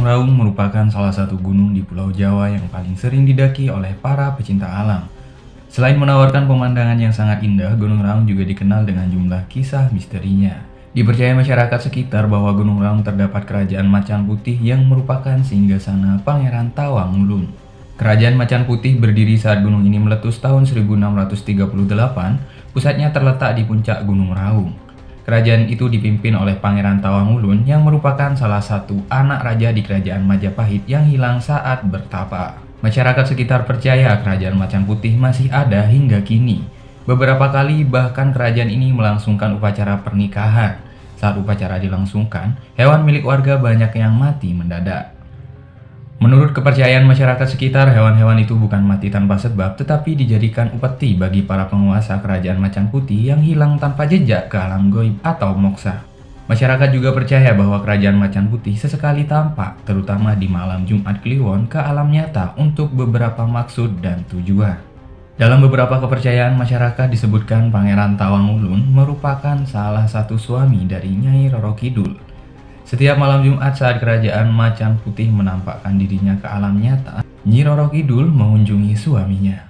Raung merupakan salah satu gunung di Pulau Jawa yang paling sering didaki oleh para pecinta alam. Selain menawarkan pemandangan yang sangat indah, Gunung Raung juga dikenal dengan jumlah kisah misterinya. Dipercaya masyarakat sekitar bahwa Gunung Raung terdapat kerajaan Macan Putih yang merupakan singgasana Pangeran Tawangulun. Kerajaan Macan Putih berdiri saat gunung ini meletus tahun 1638, pusatnya terletak di puncak Gunung Raung. Kerajaan itu dipimpin oleh Pangeran Tawangulun yang merupakan salah satu anak raja di kerajaan Majapahit yang hilang saat bertapa. Masyarakat sekitar percaya kerajaan Macan Putih masih ada hingga kini. Beberapa kali bahkan kerajaan ini melangsungkan upacara pernikahan. Saat upacara dilangsungkan, hewan milik warga banyak yang mati mendadak. Menurut kepercayaan masyarakat sekitar, hewan-hewan itu bukan mati tanpa sebab, tetapi dijadikan upeti bagi para penguasa kerajaan Macan Putih yang hilang tanpa jejak ke alam goib atau moksa. Masyarakat juga percaya bahwa kerajaan Macan Putih sesekali tampak, terutama di malam Jumat Kliwon, ke alam nyata untuk beberapa maksud dan tujuan. Dalam beberapa kepercayaan masyarakat disebutkan Pangeran Tawangulun merupakan salah satu suami dari Nyai Roro Kidul. Setiap malam Jumat saat kerajaan Macan Putih menampakkan dirinya ke alam nyata, Nyi Roro Kidul mengunjungi suaminya.